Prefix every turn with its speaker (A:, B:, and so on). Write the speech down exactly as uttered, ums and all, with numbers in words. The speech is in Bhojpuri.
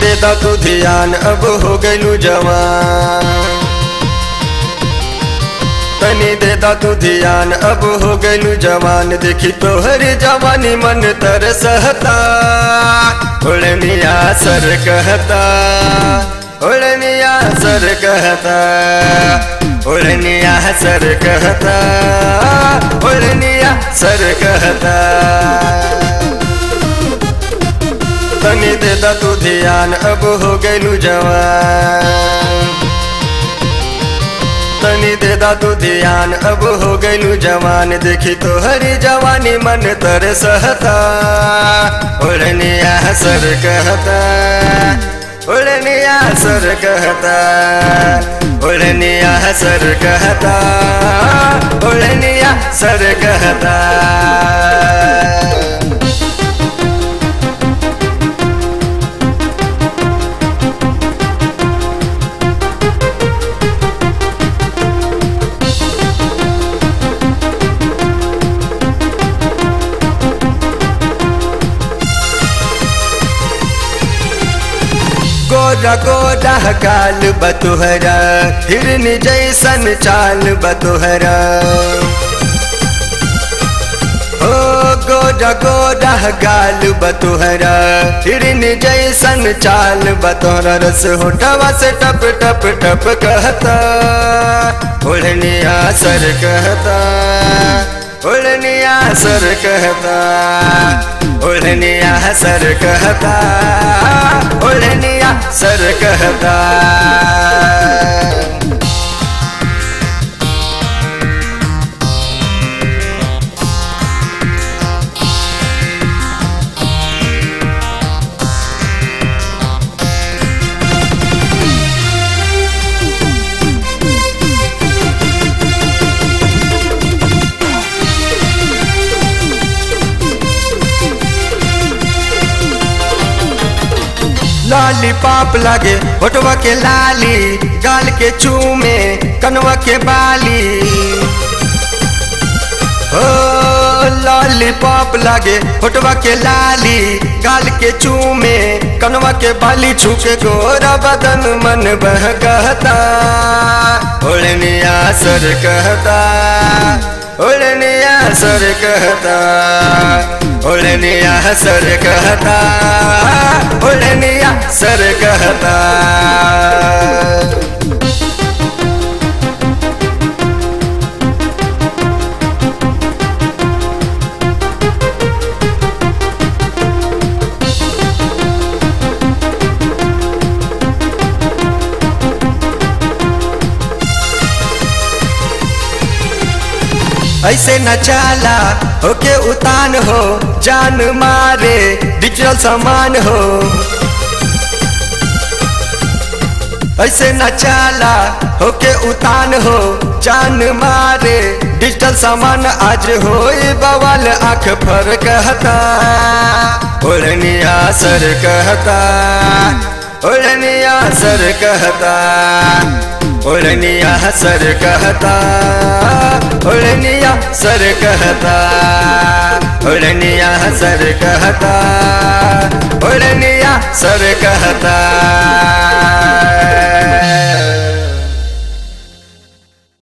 A: दे दा तू ध्यान अब हो गइलू जवान, तनी दे दा तू ध्यान अब हो गइलू जवान। देखी तोहर जवानी मन तरसता, ओढ़निया सर कहता, ओढ़निया सर कहता, ओढ़निया सर कहता, ओढ़निया सर कहता। तनी दे दा तू ध्यान अब हो गइलू जवान, तनी दे दा तू ध्यान अब हो गइलू जवान। देखी तोहरी जवानी मन तरसता, ओढ़निया सर कहता, ओढ़निया सर कहता, ओढ़निया सर कहता, ओढ़निया सर कहता। गोरा गोरा गाल बतोहरा, हिरन जैसन चाल बतोहरा, ओ गोरा गोरा गाल बतोहरा, हिरन जैसन चाल बतोहरा। रस होठवा से टप टप टप कहता, ओढ़निया सर कहता, ओढ़निया सर कहता, ओढ़निया सर कहता, ओढ़निया सर कहता। लाली पाप लागे होठवा के लाली, गाल के चूमे कनवा के बाली, ओ लाली पाप लागे होठवा के लाली, गाल के चूमे कनवा के बाली। छूके गोरा बदन मन बहकता, ओढ़निया सर कहता, ओढ़निया सर कहता, ओढ़निया सर कहता, ओढ़निया सर कहता। ऐसे न चाला होके उतान हो, जान मारे डिजिटल सामान हो। ऐसे न चाला होके उतान हो, जान मारे डिजिटल सामान। आज हो बवाल आँख फर कहता, ओढ़निया सर कहता, ओढ़निया सर कहता, ओढ़निया सर कहता, ओढ़निया सर कहता, ओढ़निया सर कहता, ओढ़निया सर कहता।